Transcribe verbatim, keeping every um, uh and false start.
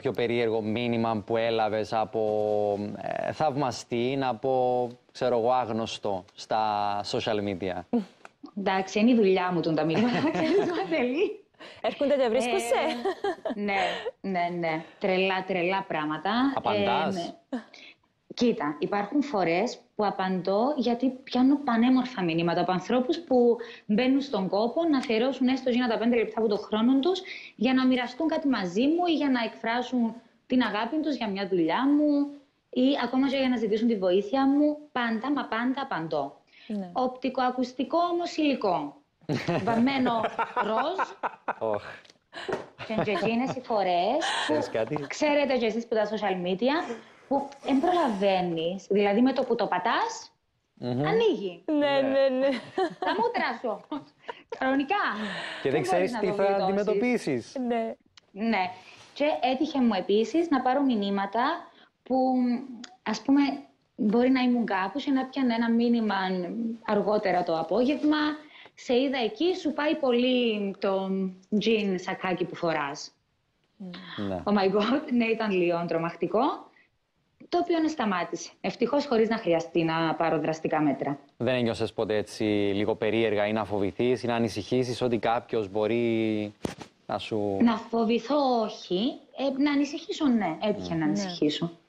πιο περίεργο μήνυμα που έλαβες από ε, θαυμαστή, από, ξέρω εγώ, άγνωστο στα social media? Εντάξει, είναι η δουλειά μου τον τα μηνύματα, ξέρεις, Μαντελή. Έρχονται και βρίσκουσαι. Ε, ναι, ναι, ναι. Τρελά, τρελά πράγματα. Απαντάς? Ε, ναι. Κοίτα, υπάρχουν φορές που απαντώ γιατί πιάνω πανέμορφα μηνύματα από ανθρώπους που μπαίνουν στον κόπο να αφιερώσουν έστω για τα πέντε λεπτά από τον χρόνο τους για να μοιραστούν κάτι μαζί μου ή για να εκφράσουν την αγάπη τους για μια δουλειά μου ή ακόμα και για να ζητήσουν τη βοήθεια μου. Πάντα, μα πάντα απαντώ. Ναι. Οπτικοακουστικό όμως υλικό. Βαμμένο ροζ. Oh. Και εκείνες οι φορές που ξέρετε και εσείς που τα social media που δεν προλαβαίνεις, δηλαδή με το που το πατάς, mm-hmm. ανοίγει. Ναι, ναι, ναι. Τα μούτρα σου. Κανονικά. Και δεν ξέρεις τι θα αντιμετωπίσεις. Ναι. Ναι. Και έτυχε μου επίσης να πάρω μηνύματα που, ας πούμε, μπορεί να ήμουν κάπου και να πιάνε ένα μήνυμα αργότερα το απόγευμα. Σε είδα εκεί, σου πάει πολύ το τζιν σακάκι που φοράς. Ναι. Oh my god, ναι, ήταν λίγο τρομακτικό. Το οποίο σταμάτησε. Ευτυχώς χωρίς να χρειαστεί να πάρω δραστικά μέτρα. Δεν ένιωσες ποτέ έτσι λίγο περίεργα ή να φοβηθείς ή να ανησυχήσεις ότι κάποιος μπορεί να σου... Να φοβηθώ όχι, ε, να ανησυχήσω ναι, έτυχε mm. να ανησυχήσω.